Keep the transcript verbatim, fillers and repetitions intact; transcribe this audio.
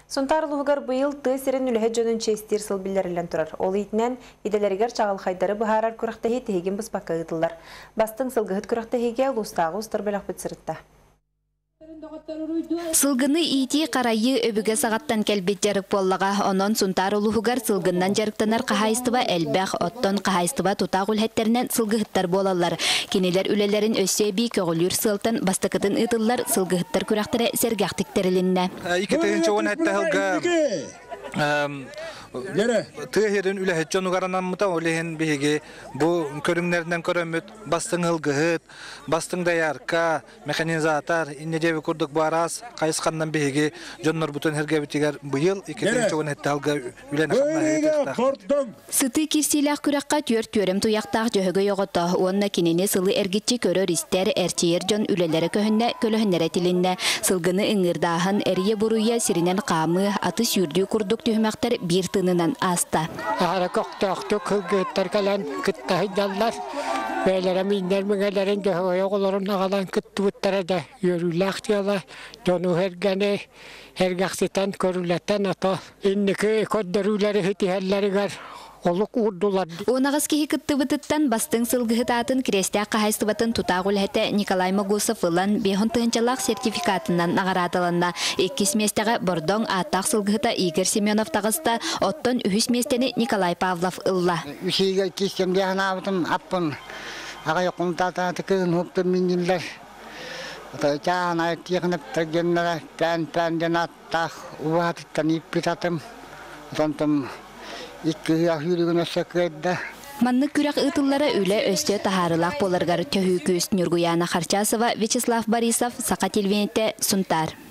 Сонтар лугар быйыл ты серен үлеһе жөнүн честир сылбиллерилен турар. Ол итнен иделеригер чагыл хайдары быһарар күрәхтәһи тегин быспакка гытылар. Бастың сылгыһыт күрәхтәһиге лустагы устар беләк битсырытта. Сылгыны ити қарайы өбіге сағаттан кәлбет жарық боллаға, онон Сунтар улуғығар сылгыннан жарықтанар қағайыстыба әлбәқ, оттон қағайыстыба тұтақ үлхеттерінен сылгыхыттар болалар. Кенелер үлелерін өссе бей көғілір сылтан бастықытын ұтылар сылгыхыттар күрәқтірі сәргәқтіктерілінне. Тыһерин үлэһэтчөн угаранаммыта олehen биһиги бу көрүңнәрдән көрөмөт бастың ылгыһыт бастың даярка механизатор иннедеби курдук барас кайыскандан биһиги жоннор бутун хергебитигер быйыл икенче он хетталга үлен хатна. Сыты кирсилах күрәккә төрт төрем туяктак җөһөгө йогыта. Онна кинене сылы эргитчи көрөр истер эрчиер жон үлеләре көһөннә көлөһнәре тилинне. Сылгыны иңирдаһын эрие буруя сиринен камы аты сүрдү курдук төһмәктер бир тынынан аста. Ара коктокту кылгыттар калан кыттайдаллар. Бәйләре миннәр меңәләрен җөһөгө йогыларын агалан кыттыбыттара да йөрүләхтияла. Жону хергәне хергәхсетән көрүләтән ата. Иннеке коддырулары хитәлләргәр олук урдулар. Онагыз кихи кыттыбытыттан бастың сылгыһытатын крестя кахайстыбатын тутагул хәтә Николай Могусов ылан бехон тынчалак сертификатынан агаратыланна. Эккис местәгә бордоң атак сылгыһыта Игорь Семенов тагыста, оттон үһүс местәне Николай Павлов ылла. Үсигә кистемдә ханабытым аппын. Ага якынтата тыкын хоптыр минниләр. Ата ана тигенеп тәгеннәр тән тәндән аттах уаттан ипитатым. Тонтым Манны күрәк ытыллары үле өстө тахарылак боларгар төһү күс Нургуяна Харчасова, Вячеслав Борисов, Сақа телевидениете, Сунтар.